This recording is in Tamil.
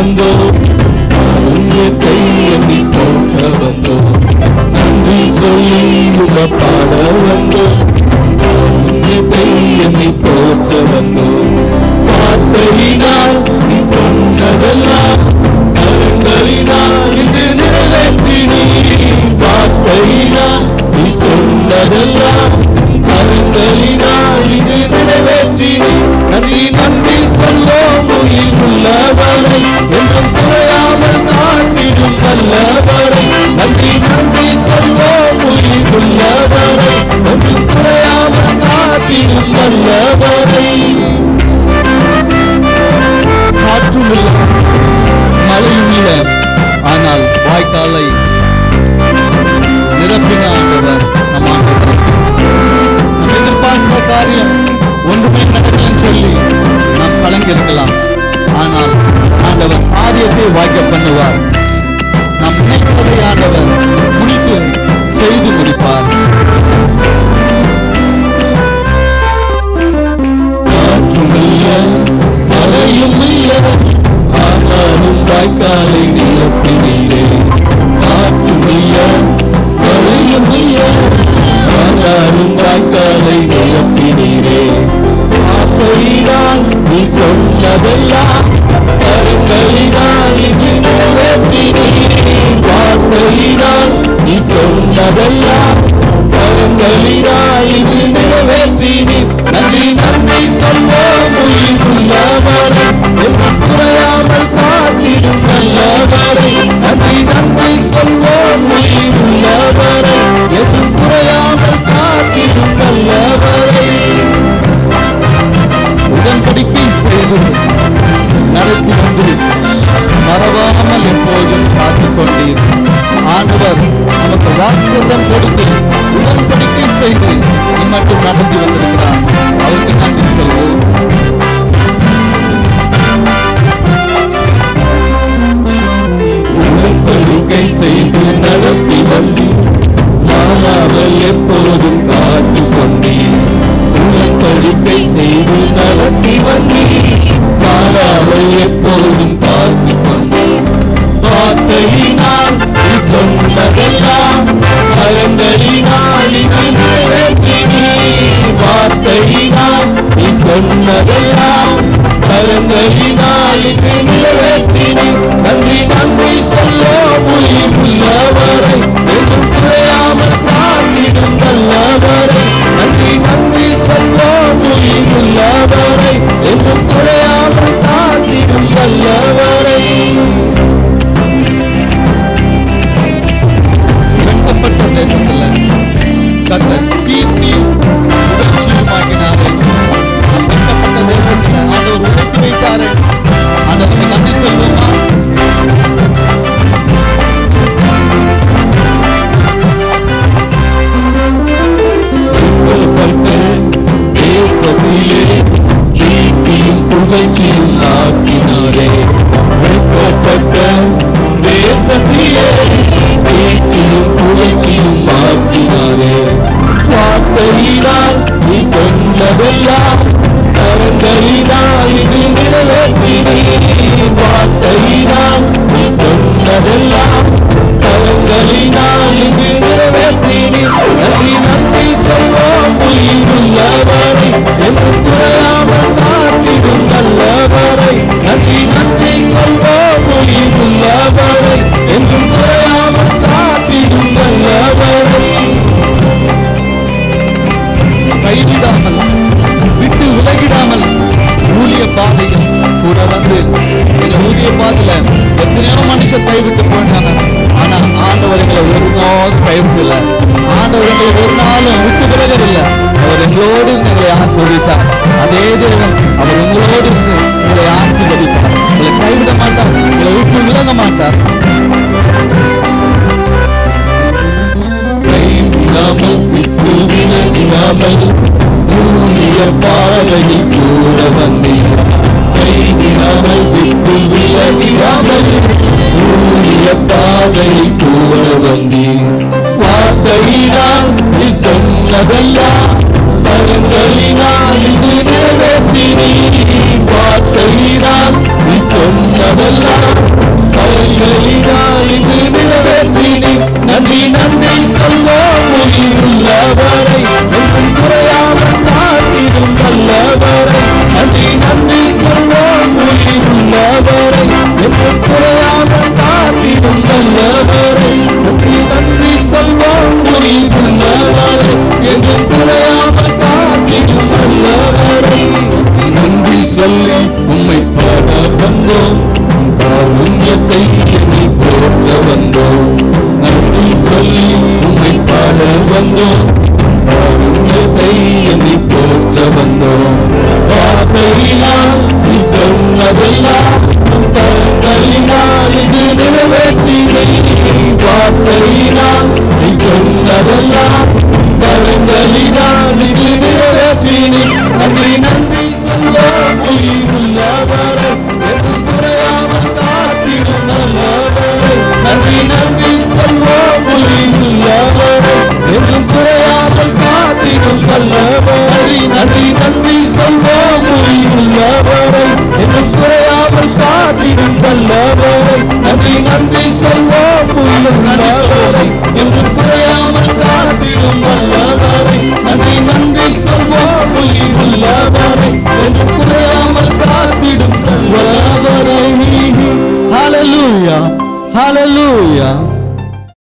வந்தோம், காருண்யத்தை எண்ணி போற்ற வந்தோம், நன்றி சொல்லி உம்மை பாட வந்தோம், காருண்யத்தை எண்ணி போற்ற வந்தோம். வார்த்தையினால் நீ சொன்னதெல்லாம் கரங்களினால் இன்று நிறைவேற்றினீ. வார்த்தையினால் நீ சொன்னதெல்லாம் கரங்களினால் இன்று நிறைவேற்றினீ. நன்றி நன்றி சொல்லோம் உயிருள்ளவரை, என்றும் குறையாமல் காத்திடும் நல்லவரை. நன்றி நன்றி சொல்லோம் உயிருள்ளவரை, என்றும் குறையாமல் காத்திடும் நல்லவரை. காற்றும் இல்லை, மழையும் இல்லை, ஆனால் வாய்க்காலை நிரப்பின ஆண்டவர் நம் ஆண்டவர். நாம் எதிர்பார்க்கிற காரியம் ஒன்றுமே நடக்கலன்னு சொல்லி நாம் கலங்கிருக்கலாம், ஆனால் ஆண்டவர் காரியத்தை வாய்க்க பண்ணுவார். நாம் நினைக்கிறதை ஆண்டவர் முடித்து செய்து முடிப்பார். காற்றும் இல்லை, மழையும் இல்லை, ஆனாலும் வாய்க்காலை நிரப்பினீரே. காற்றும் இல்லை, மழையும் இல்லை, ஆனாலும் வாய்க்காலை நிரப்பினீரே. வார்த்தையினால் நீ சொன்னதெல்லாம் கரங்களினால் இன்று நிறைவேற்றினீரே. வார்த்தையினால் நீ சொன்னதெல்லாம் கரங்களினால் இன்று நிறைவேற்றினீர். நன்றி நன்றி சொல்வோம் உயிருள்ளவரை, என்றும் குறையாமல் காத்திடும் நல்லவரை. நன்றி நன்றி சொல்வோம் உயிருள்ளவரை, என்றும் குறையாமல் காத்திடும் நல்லவரை. உடன்படிக்கை செய்து நடத்தி வந்து மறவாமல் எப்போதும் காத்துக் கொண்டீர். ஆண்டவர் நமக்கு வாக்குத்தத்தம் கொடுத்து உடன்படிக்கை செய்து இம்மட்டும் நடத்தி வந்திருக்கிறார். அவருக்கு நன்றி சொல்வோம். உடன்படிக்கை செய்து நடத்தி வந்தீர், மாறாமல் எப்போதும் காத்துக் கொண்டீர். உடன்படிக்கை செய்து நடத்தி வந்தீர், மாறாமல் எப்போதும் காத்துக் கொண்டீர். வார்த்தையினால் நீ சொன்னதெல்லாம் கரங்களினால் இன்று நிறைவேற்றினீர். வார்த்தையினால் நீ சொன்னதெல்லாம் கரங்களினால் இன்று நிறைவேற்றினீர். நன்றி நன்றி சொல்லோம் உயிருள்ளவரை, என்றும் குறையாமல் காத்திடும் நல்லவரை. நன்றி நன்றி சொல்லோம் உயிருள்ளவரை, என்றும் குறையாமல் காத்திடும் நல்லவரை. வெட்டப்பட்ட தேசத்துல கர்த்தர் கீர்த்தியும் புகழ்ச்சியுமாக்கினாரே. வெட்டப்பட்ட தேசத்துல ஆண்டவர் உடைத்து வைத்தாரே. ஆண்டவருக்கு நன்றி சொல்வோமா? தேசத்திலே கீர்த்தியும் புகழ்ச்சியும் ஆக்கினாரே. வெட்டப்பட்ட தேசத்திலே கீர்த்தியும் புகழ்ச்சியும் ஆக்கினாரே. வார்த்தையினால் நீ சொன்னதெல்லாம் கரங்களினால் இன்று நிறைவேற்றினீர். வார்த்தையினால் நீ சொன்னதெல்லாம் கரங்களினால் இன்று நிறைவேற்றினீர். நன்றி நன்றி சொல்வோம் உயிருள்ளவரை, என்றும் குறையாமல் காத்திடும் நல்லவரை. நன்றி நன்றி சொல்வோம் உயிருள்ளவரை, என்றும் குறையாமல் காத்திடும் நல்லவரை. கைவிடாமல் விட்டு விலகிடாமல் ஊழிய பாதையில் கூட வந்து எங்க ஊழிய பாதையில எத்தனையோ மனுஷன் கைவிட்டு போயிட்டாங்க. ஆனா ஆண்டவர் எங்களை ஒரு நாள் கைவிடல. ஆண்டவர் எங்களை ஒரு நாளும் விட்டு விலகவில்லை. அவர் எங்களோடு எங்களை ஆசீர்வதித்தார். அதே தேவன் அவர் உங்களோடு எங்களை ஆசீர்வதித்தார். உங்களை கைவிட மாட்டார், உங்களை விட்டு விலக மாட்டார். கைவிடாமல் விட்டு விலகிடாமல் ஊழிய பாதையில் கூட வந்தீர். கைவிடாமல் விட்டு விலகிடாமல் ஊழிய பாதையில் கூட வந்தீர். வார்த்தையினால் நீ சொன்னதெல்லாம் கரங்களினால் இன்று நிறைவேற்றினீர். வார்த்தையினால் நீ சொன்னதெல்லாம் நன்றி நன்றி சொல்வோம் உயிருள்ளவரை என்றும் குறையாமல் காத்திடும் நல்லவரை நன்றி நன்றி சொல்வோம் உயிருள்ளவரை என்றும் குறையாமல் காத்திடும் நல்லவரை நன்றி நன்றி சொல்வோம் உயிருள்ளவரை என்றும் குறையாமல் காத்திடும் நல்லவரை நன்றி சொல்லி உம்மை பாட வந்தோம் காருண்யத்தை எண்ணி போற்ற வந்தோம் நன்றி சொல்லி உம்மை பாட வந்தோம் காருண்யத்தை எண்ணி போற்ற வந்தோம் வார்த்தையினால் நீ சொன்னதெல்லாம் கருணையினால் இது நிறைவேற்றினை வார்த்தையினால் நீ சொன்னதெல்லாம் கருணையினால் இது நிறைவேற்றினை நன்றி நன்றி சொல்வோம் உயிருள்ளவரை எதுவும் குறையாமல் காத்திடும் நல்லவரை நன்றி நன்றி சொல்வோம் உயிருள்ளவரை எதுவும் குறையாமல் காத்திடும் நல்லவரை நன்றி நன்றி சொல்வோம் உயிருள்ளவரை எதுவும் குறையாமல் காத்திடும் நல்லவரை நன்றி நன்றி சொல்வோம் உயிருள்ளவரை எதுவும் குறையாமல் காத்திடும் நல்லவரை நன்றி நன்றி சொல்வோம் உயிருள்ளவரை எதுவும் குறையாமல் காத்திடும் நல்லவரை. Hallelujah, hallelujah.